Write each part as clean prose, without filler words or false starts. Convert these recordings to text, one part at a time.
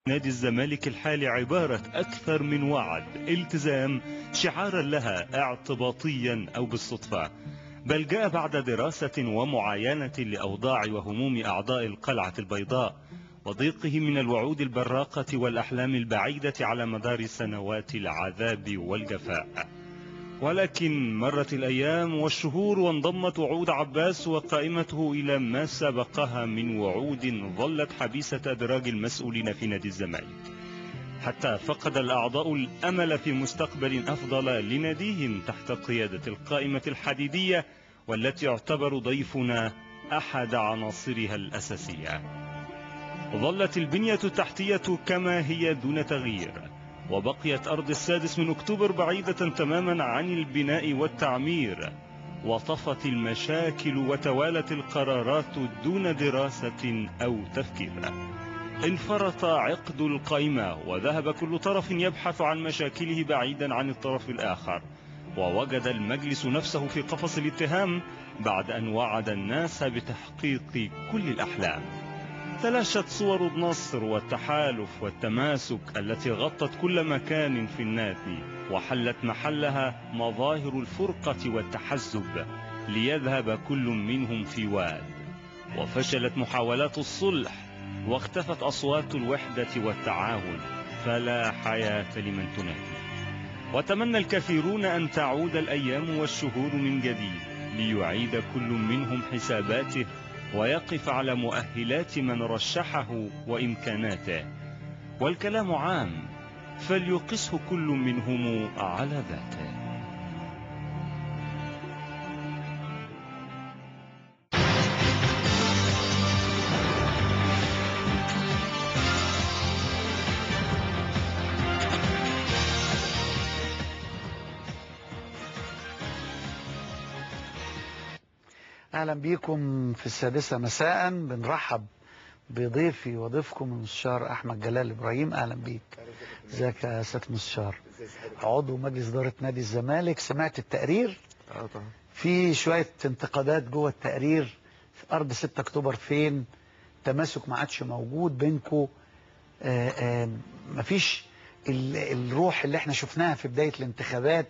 نادي الزمالك الحالي عبارة أكثر من وعد التزام شعارا لها اعتباطيا أو بالصدفة، بل جاء بعد دراسة ومعاينة لأوضاع وهموم أعضاء القلعة البيضاء وضيقه من الوعود البراقة والأحلام البعيدة على مدار سنوات العذاب والجفاء. ولكن مرت الأيام والشهور وانضمت وعود عباس وقائمته إلى ما سبقها من وعود ظلت حبيسة أدراج المسؤولين في نادي الزمالك، حتى فقد الأعضاء الأمل في مستقبل أفضل لناديهم تحت قيادة القائمة الحديدية، والتي يعتبر ضيفنا أحد عناصرها الأساسية. ظلت البنية التحتية كما هي دون تغيير، وبقيت أرض السادس من أكتوبر بعيدة تماما عن البناء والتعمير، وطفت المشاكل وتوالت القرارات دون دراسة أو تفكير. انفرط عقد القائمة وذهب كل طرف يبحث عن مشاكله بعيدا عن الطرف الآخر، ووجد المجلس نفسه في قفص الاتهام بعد أن وعد الناس بتحقيق كل الأحلام. تلاشت صور النصر والتحالف والتماسك التي غطت كل مكان في النادي، وحلت محلها مظاهر الفرقة والتحزب ليذهب كل منهم في واد. وفشلت محاولات الصلح واختفت أصوات الوحدة والتعاون، فلا حياة لمن تنادي. وتمنى الكثيرون أن تعود الأيام والشهور من جديد ليعيد كل منهم حساباته ويقف على مؤهلات من رشحه وإمكاناته. والكلام عام، فليقسه كل منهم على ذاته. أهلا بيكم في السادسة مساء. بنرحب بضيفي وضيفكم المستشار أحمد جلال إبراهيم. أهلا بيك. ازيك يا سيادة المستشار؟ عضو مجلس إدارة نادي الزمالك. سمعت التقرير؟ طبعا. في شوية انتقادات جوه التقرير. في أرض 6 أكتوبر فين؟ تماسك ما عادش موجود بينكم. مفيش الروح اللي احنا شفناها في بداية الانتخابات.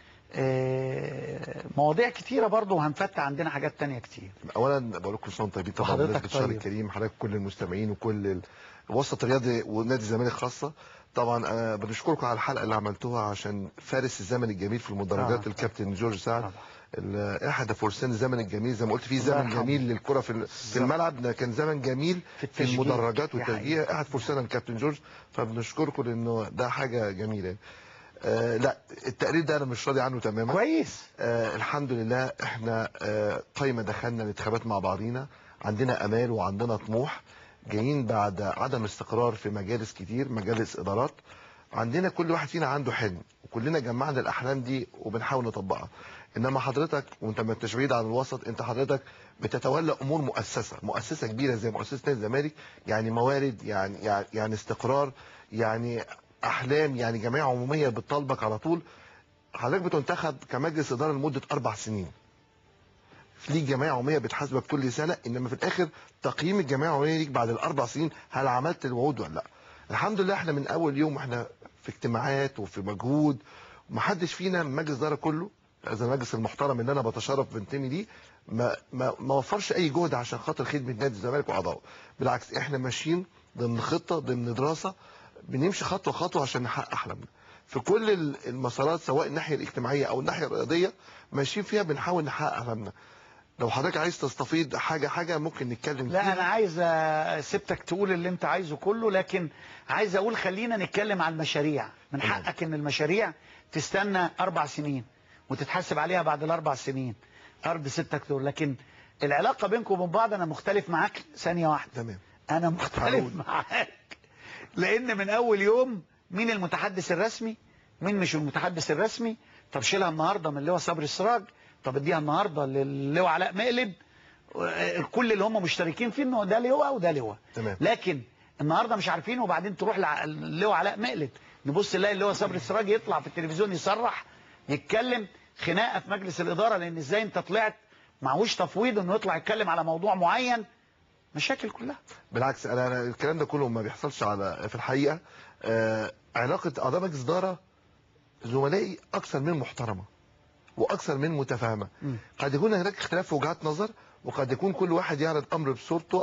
مواضيع كتيرة برضو، وهنفتح عندنا حاجات تانية كتير. اولا بقول لكم كل طيبين طبعا بالنسبه للشهر الكريم، حضرتك كل المستمعين وكل الوسط الرياضي ونادي الزمالك خاصه. طبعا بنشكركم على الحلقه اللي عملتوها عشان فارس الزمن الجميل في المدرجات الكابتن جورج سعد، احد فرسان الزمن الجميل. زي ما قلت في زمن جميل للكره في الملعب، ده كان زمن جميل في المدرجات والتشجيع، احد فرسان الكابتن جورج. فبنشكركم لانه ده حاجه جميله. لا، التقرير ده انا مش راضي عنه تماما. كويس. الحمد لله احنا قايمه دخلنا الانتخابات مع بعضينا، عندنا امال وعندنا طموح، جايين بعد عدم استقرار في مجالس كتير، مجالس ادارات. عندنا كل واحد فينا عنده حلم، وكلنا جمعنا الاحلام دي وبنحاول نطبقها. انما حضرتك وانت ما انتش بعيد عن الوسط، انت حضرتك بتتولى امور مؤسسه كبيره زي مؤسسه نادي الزمالك، يعني موارد، يعني استقرار، يعني احلام، يعني جمعيه عموميه بتطالبك على طول. حضرتك بتنتخب كمجلس اداره لمده 4 سنين، ليك جمعيه عموميه بتحاسبك كل سنه، انما في الاخر تقييم الجمعيه العموميه ليك بعد ال4 سنين هل عملت الوعود ولا لا. الحمد لله احنا من اول يوم احنا في اجتماعات وفي مجهود، ومحدش فينا من مجلس اداره كله، هذا المجلس المحترم اللي انا بتشرف بنتمي ليه، ما وفرش اي جهد عشان خاطر خدمه نادي الزمالك واعضائه. بالعكس احنا ماشيين ضمن خطه، ضمن دراسه، بنمشي خطوه خطوه عشان نحقق احلامنا في كل المسارات، سواء الناحيه الاجتماعيه او الناحيه الرياضيه ماشيين فيها، بنحاول نحقق احلامنا. لو حضرتك عايز تستفيد حاجه ممكن نتكلم لا فيها. انا عايز سيبتك تقول اللي انت عايزه كله، لكن عايز اقول خلينا نتكلم عن المشاريع. من حقك ان المشاريع تستنى 4 سنين وتتحاسب عليها بعد ال4 سنين، ارض 6 اكتوبر. لكن العلاقه بينكم وبين بعض انا مختلف معاك ثانيه واحده. تمام. انا مختلف معاك لان من اول يوم مين المتحدث الرسمي، مين مش المتحدث الرسمي. طب شيلها النهارده من اللواء صبري السراج، طب اديها النهارده للواء علاء مقلب، كل اللي هم مشتركين فيه انه ده لواء وده لواء. تمام. لكن النهارده مش عارفين، وبعدين تروح للواء علاء مقلب نبص نلاقي اللواء صبري السراج يطلع في التلفزيون يصرح يتكلم، خناقه في مجلس الاداره، لان ازاي انت طلعت معهوش تفويض انه يطلع يتكلم على موضوع معين مشاكل كلها. بالعكس انا الكلام ده كله ما بيحصلش على في الحقيقه. علاقه اعضاء مجلس اداره زملائي اكثر من محترمه واكثر من متفاهمه. قد يكون هناك اختلاف في وجهات نظر، وقد يكون كل واحد يعرض امر بصورته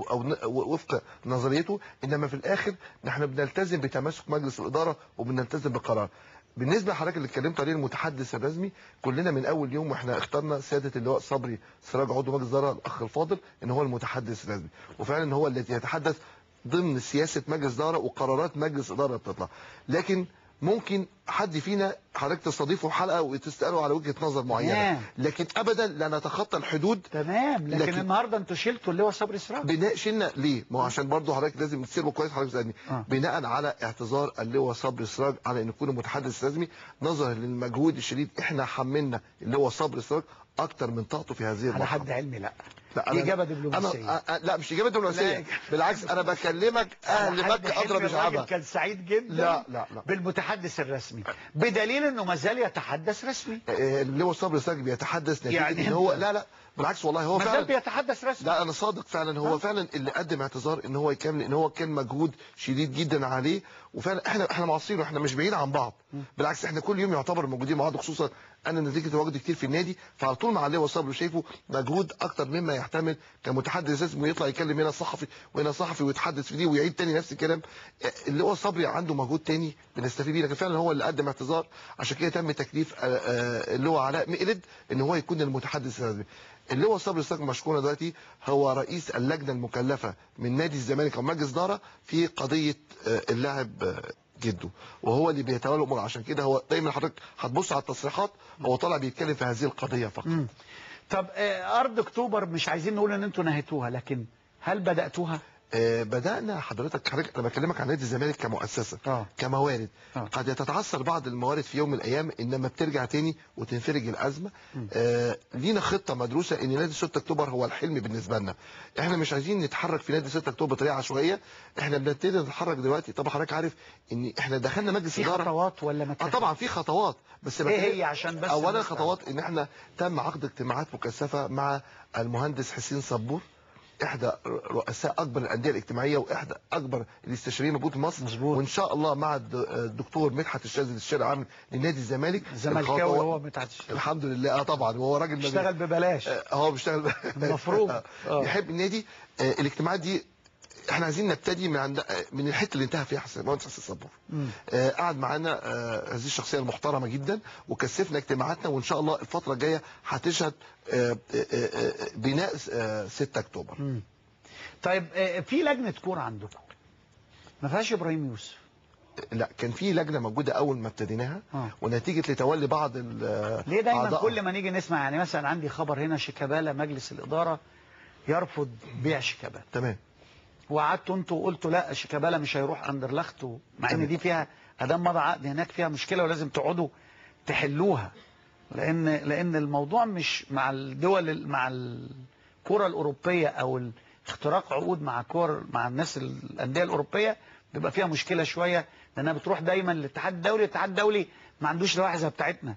او وفق نظريته، انما في الاخر نحن بنلتزم بتماسك مجلس الاداره وبنلتزم بالقرار. بالنسبه لحضرتك اللي اتكلمت عليه المتحدث الرسمي، كلنا من اول يوم واحنا اخترنا سياده اللواء صبري سراج عضو مجلس الاداره الاخ الفاضل ان هو المتحدث الرسمي، وفعلا هو الذي يتحدث ضمن سياسه مجلس اداره وقرارات مجلس اداره بتطلع. لكن ممكن حد فينا حضرتك تستضيفه حلقه وتساله على وجهه نظر معينه، لكن ابدا لا نتخطى الحدود. تمام. لكن النهارده انتوا شلتوا اللي هو صبري سراج. شلنا ليه؟ ما هو عشان برضه حضرتك لازم تسيبه كويس. حضرتك تسالني بناء على اعتذار اللواء صبري سراج على ان يكون متحدث رسمي، نظرا للمجهود الشديد احنا حملنا اللواء صبري سراج اكتر من طاقته في هذه المرحله. على حد علمي لا دي اجابه دبلوماسيه. لا مش اجابه دبلوماسيه، بالعكس انا بكلمك اهل مكه اضرب شعبها. كان سعيد جدا لا بالمتحدث الرسمي، بدليل انه ما زال يتحدث رسمي. اللواء صبري سراج بيتحدث نتيجه يعني ان هو لا بالعكس والله هو فعلا بيتحدث رسمي. لا انا صادق فعلا، هو فعلا اللي قدم اعتذار ان هو يكمل، ان هو كان مجهود شديد جدا عليه، وفعلا احنا معاصرين واحنا مش بعيد عن بعض. بالعكس احنا كل يوم يعتبر موجودين مع بعض، خصوصا انا نتيجه تواجدي كتير في النادي، فعلى طول مع اللواء صبري شايفه مجهود اكتر مما يحتمل كمتحدث رسمي، ويطلع يكلم هنا صحفي وهنا صحفي ويتحدث في دي ويعيد تاني نفس الكلام. اللواء صبري عنده مجهود تاني بنستفيد بيه، لكن فعلا هو اللي قدم اعتذار، عشان كده تم تكليف اللواء علاء مقلد ان هو يكون المتحدث الرسمي. اللواء صبري سراج مشكورا دلوقتي هو رئيس اللجنه المكلفه من نادي الزمالك او مجلس اداره في قضيه اللاعب جده، وهو اللي بيتولى الامور. عشان كده هو دايما حضرتك هتبص على التصريحات هو طالع بيتكلم في هذه القضيه فقط. طب ارض اكتوبر مش عايزين نقول ان انتوا نهيتوها، لكن هل بداتوها؟ بدأنا حضرتك انا بكلمك عن نادي الزمالك كمؤسسة كموارد. قد يتتعثر بعض الموارد في يوم من الأيام، إنما بترجع تاني وتنفرج الأزمة. لينا خطة مدروسة إن نادي 6 أكتوبر هو الحلم بالنسبة لنا. إحنا مش عايزين نتحرك في نادي 6 أكتوبر بطريقة عشوائية، إحنا بنبتدي نتحرك دلوقتي. طبعا حضرتك عارف إن إحنا دخلنا مجلس إدارة. في خطوات ولا ما طبعا في خطوات، بس إيه هي عشان بس أولا خطوات إن إحنا تم عقد اجتماعات مكثفة مع المهندس حسين صبور، احدى رؤساء اكبر الانديه الاجتماعيه واحدى اكبر الاستشاريين موجود في مصر. مظبوط. وان شاء الله مع الدكتور مدحت الشاذلي الاستشاري العام لنادي الزمالك. زملكاوي هو مدحت الشاذلي الحمد لله. طبعا هو راجل بيشتغل ببلاش. هو بيشتغل المفروض يحب النادي. الاجتماعات دي احنا عايزين نبتدي من الحته اللي انتهى فيها مهندس حسين صبور. قعد معانا هذه الشخصيه المحترمه جدا وكثفنا اجتماعاتنا، وان شاء الله الفتره الجايه هتشهد بناء 6 اكتوبر. طيب في لجنه كوره عندكم ما فيهاش ابراهيم يوسف؟ لا كان في لجنه موجوده اول ما ابتديناها، ونتيجه لتولي بعض ليه دايما كل ما نيجي نسمع، يعني مثلا عندي خبر هنا شيكابالا مجلس الاداره يرفض بيع شيكابالا. تمام. وقعدتوا انتوا وقلتوا لا شيكابالا مش هيروح اندرلخت، مع ان دي فيها ادام مضى عقد هناك فيها مشكله ولازم تقعدوا تحلوها، لان الموضوع مش مع الدول، مع الكره الاوروبيه او اختراق عقود مع الناس الانديه الاوروبيه بيبقى فيها مشكله شويه، لانها بتروح دايما للاتحاد الدولي. الاتحاد الدولي ما عندوش لوائح زي بتاعتنا.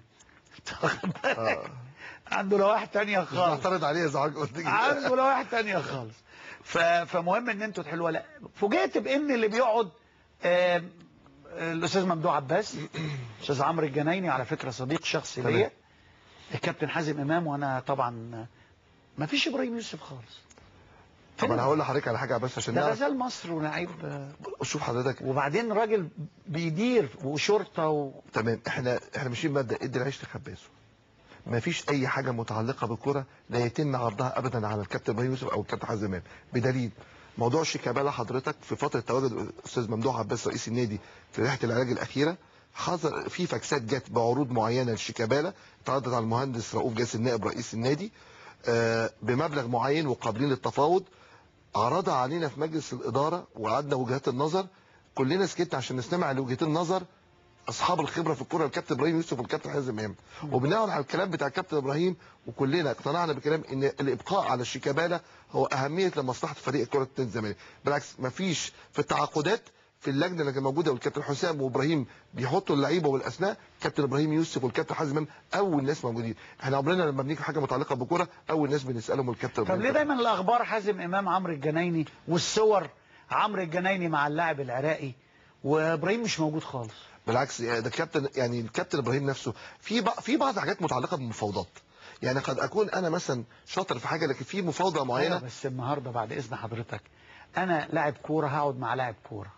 عنده لوائح ثانيه خالص. معترض عليها زعاج قلت عنده لوائح ثانيه خالص. فمهم ان انتوا تحلوها. لا فوجئت بان اللي بيقعد الاستاذ ممدوح عباس، الاستاذ عمرو الجنايني على فكره صديق شخصي ليا، الكابتن حازم امام، وانا طبعا ما فيش ابراهيم يوسف خالص. طب انا هقول لحضرتك على حاجه بس عشان ده غزال مصر ولاعيب. شوف حضرتك، وبعدين راجل بيدير وشرطه تمام. احنا ماشيين مبدا ادي العيش لخبازه. ما فيش اي حاجه متعلقه بالكره لا يتم عرضها ابدا على الكابتن ابراهيم يوسف او الكابتن حازم امام، بدليل موضوع شيكابالا حضرتك في فتره تواجد الاستاذ ممدوح عباس رئيس النادي في رحله العلاج الاخيره، حصل في فاكسات جت بعروض معينه لشيكابالا اتعرضت على المهندس رؤوف جاسم نائب رئيس النادي بمبلغ معين وقابلين للتفاوض، عرضها علينا في مجلس الاداره وقعدنا وجهات النظر، كلنا سكتنا عشان نستمع لوجهتين النظر اصحاب الخبره في الكوره، الكابتن ابراهيم يوسف والكابتن حازم امام. وبناء على الكلام بتاع الكابتن ابراهيم وكلنا اقتنعنا بكلام ان الابقاء على الشيكابالا هو اهميه لمصلحه فريق كره نادي الزمالك. بالعكس ما فيش في التعاقدات في اللجنه اللي كانت موجوده والكابتن حسام وابراهيم بيحطوا اللعيبه والاسماء، كابتن ابراهيم يوسف والكابتن حازم امام اول ناس موجودين. احنا عمرنا لما بنيجي حاجه متعلقه بالكوره اول ناس بنسالهم الكابتن طب ابراهيم. ليه دايما الاخبار حازم امام عمرو الجنايني والصور عمرو الجنايني مع اللاعب العراقي وابراهيم مش موجود خالص؟ بالعكس ده كابتن، يعني الكابتن ابراهيم نفسه في بعض حاجات متعلقه بالمفاوضات. يعني قد اكون انا مثلا شاطر في حاجه لكن في مفاوضه معينه. أيوة بس النهارده بعد اذن حضرتك انا لاعب كوره هقعد مع لاعب كوره،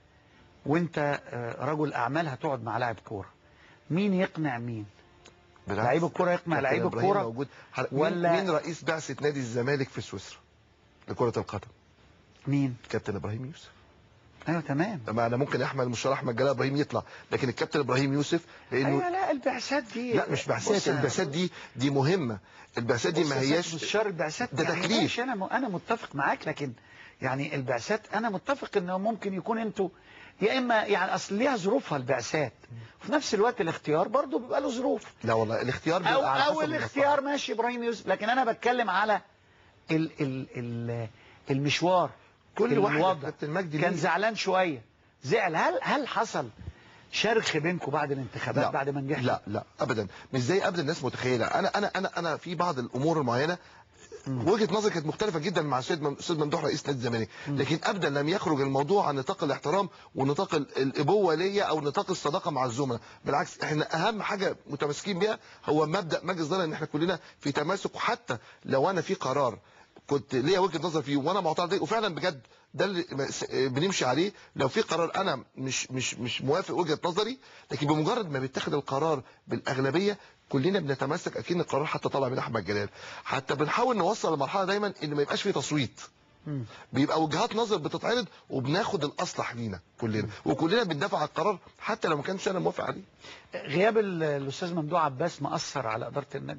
وانت رجل اعمال هتقعد مع لاعب كوره، مين يقنع مين؟ لعيب الكوره يقنع لعيب الكوره موجود. ولا مين رئيس بعثه نادي الزمالك في سويسرا لكره القدم؟ مين؟ كابتن ابراهيم يوسف. ايوه تمام. ما انا ممكن احمد مشوار احمد جلال ابراهيم يطلع، لكن الكابتن ابراهيم يوسف لانه ايوه لا البعثات دي لا مش بعثات، البعثات دي مهمه. البعثات دي ما هياش مستشار البعثات ده يعني تكليف. ماشي، انا متفق معاك، لكن يعني البعثات انا متفق انه ممكن يكون انتوا يا اما يعني اصل ليها ظروفها البعثات، وفي نفس الوقت الاختيار برضه بيبقى له ظروف. لا والله الاختيار بيبقى على حسب الاختيار ماشي ابراهيم يوسف، لكن انا بتكلم على ال ال ال المشوار. كل واحد الوضع كابتن مجدي كان زعلان شويه، زعل. هل حصل شرخ بينكم بعد الانتخابات بعد ما نجحت؟ لا ابدا، مش زي قبل الناس متخيله. انا في بعض الامور المعينه وجهه نظري كانت مختلفه جدا مع استاذ ممدوح رئيس نادي الزمالك، لكن ابدا لم يخرج الموضوع عن نطاق الاحترام ونطاق الابوه ليا او نطاق الصداقه مع الزملاء. بالعكس احنا اهم حاجه متمسكين بيها هو مبدا مجلس الاداره، ان احنا كلنا في تماسك، وحتى لو انا في قرار كنت ليا وجهه نظر فيه وانا معترض عليه وفعلا بجد ده اللي بنمشي عليه، لو في قرار انا مش موافق وجهه نظري، لكن بمجرد ما بيتخذ القرار بالاغلبيه كلنا بنتمسك. اكيد القرار حتى طالع من احمد جلال، حتى بنحاول نوصل لمرحله دايما ان ما يبقاش فيه تصويت، بيبقى وجهات نظر بتتعرض وبناخد الاصلح لينا كلنا، وكلنا بندافع على القرار حتى لو ما كانش انا موافق عليه. غياب الاستاذ ممدوح عباس مأثر على اداره النادي؟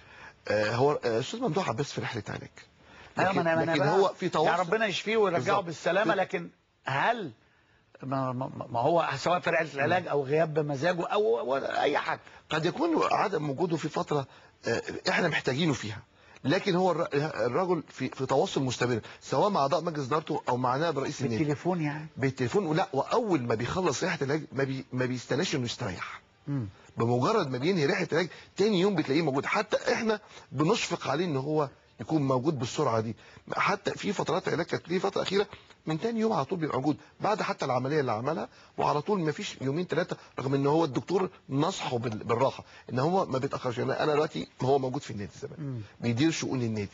هو الاستاذ ممدوح عباس في رحله علاج، لكن هو في تواصل، يعني ربنا يشفيه ويرجعه بالسلامه، لكن هل ما هو سواء في رحله العلاج او غياب بمزاجه او اي حاجه قد يكون عدم وجوده في فتره احنا محتاجينه فيها، لكن هو الرجل في تواصل مستمر سواء مع اعضاء مجلس ادارته او مع نائب رئيس النادي بالتليفون يعني بالتليفون. ولا واول ما بيخلص رحله العلاج ما بيستناش انه يستريح، بمجرد ما بينهي رحله العلاج تاني يوم بتلاقيه موجود. حتى احنا بنشفق عليه ان هو يكون موجود بالسرعه دي. حتى في فترات علاج كانت ليه فتره اخيره من تاني يوم على طول بيبقى موجود بعد حتى العمليه اللي عملها، وعلى طول ما فيش يومين ثلاثه، رغم ان هو الدكتور نصحه بالراحه ان هو ما بيتاخرش. يعني انا دلوقتي هو موجود في النادي الزمالك بيدير شؤون النادي.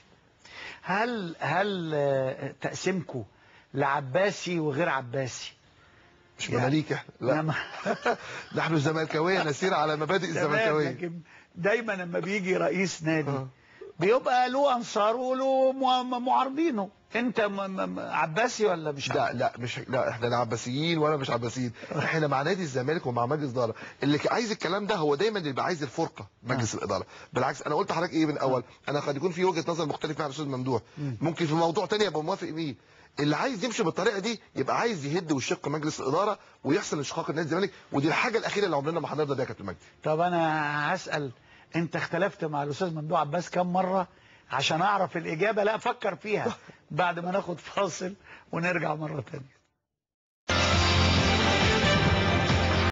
هل تقسيمكم لعباسي وغير عباسي مش مماليك احنا؟ لا نحن زملكاويه نسير على مبادئ الزملكاويه. لكن دايما لما بيجي رئيس نادي بيبقى له انصاره وله معارضينه. انت عباسي ولا مش عباسي؟ لا احنا لا عباسيين ولا مش عباسيين، احنا مع نادي الزمالك ومع مجلس الاداره. اللي عايز الكلام ده هو دايما اللي بيبقى عايز الفرقه مجلس الاداره. بالعكس انا قلت لحضرتك ايه من الاول، انا قد يكون في وجهه نظر مختلفه مع الاستاذ ممدوح، ممكن في موضوع ثاني ابقى موافق بيه. اللي عايز يمشي بالطريقه دي يبقى عايز يهد ويشق مجلس الاداره ويحصل انشقاق النادي الزمالك، ودي الحاجه الاخيره اللي عمرنا ما هنرضى بيها يا كابتن مجدي. طب انا هسال، انت اختلفت مع الاستاذ ممدوح عباس كم مره عشان اعرف الاجابه؟ لا افكر فيها بعد ما ناخد فاصل ونرجع مره ثانيه.